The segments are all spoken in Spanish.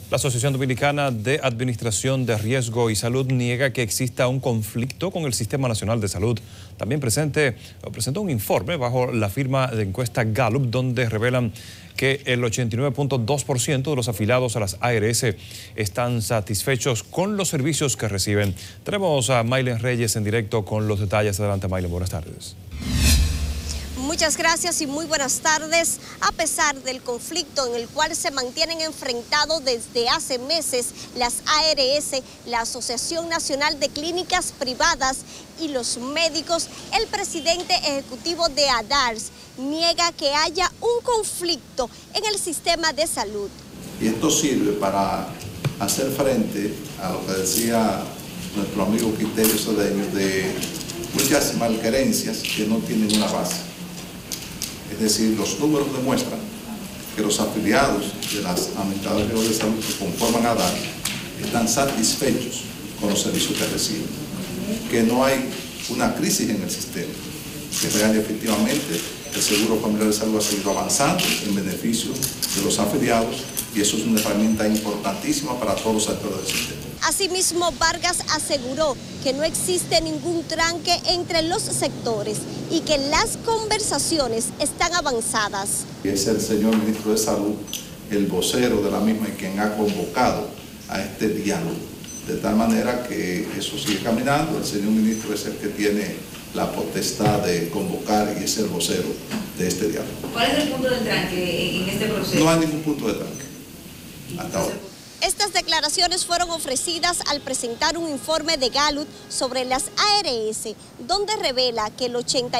La Asociación Dominicana de Administración de Riesgo y Salud niega que exista un conflicto con el Sistema Nacional de Salud. También presentó un informe bajo la firma de encuesta Gallup, donde revelan que el 89.2% de los afiliados a las ARS están satisfechos con los servicios que reciben. Tenemos a Maylen Reyes en directo con los detalles. Adelante, Maylen, buenas tardes. Muchas gracias y muy buenas tardes. A pesar del conflicto en el cual se mantienen enfrentados desde hace meses las ARS, la Asociación Nacional de Clínicas Privadas y los médicos, el presidente ejecutivo de ADARS niega que haya un conflicto en el sistema de salud. Y esto sirve para hacer frente a lo que decía nuestro amigo Quiterio Cedeño de muchas malquerencias que no tienen una base. Es decir, los números demuestran que los afiliados de las administradoras de salud que conforman ADARS están satisfechos con los servicios que reciben, que no hay una crisis en el sistema, que real y efectivamente el Seguro Familiar de Salud ha seguido avanzando en beneficio de los afiliados y eso es una herramienta importantísima para todos los actores del sistema. Asimismo, Vargas aseguró que no existe ningún tranque entre los sectores y que las conversaciones están avanzadas. Es el señor ministro de Salud el vocero de la misma y quien ha convocado a este diálogo, de tal manera que eso sigue caminando. El señor ministro es el que tiene la potestad de convocar y es el vocero de este diálogo. ¿Cuál es el punto del tranque en este proceso? No hay ningún punto de tranque hasta ahora. Estas declaraciones fueron ofrecidas al presentar un informe de Gallup sobre las ARS, donde revela que el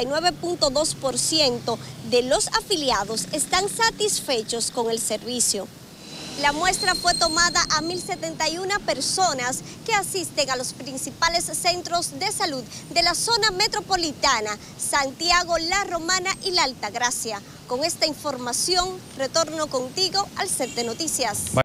89.2% de los afiliados están satisfechos con el servicio. La muestra fue tomada a 1.071 personas que asisten a los principales centros de salud de la zona metropolitana, Santiago, La Romana y La Altagracia. Con esta información, retorno contigo al set de noticias.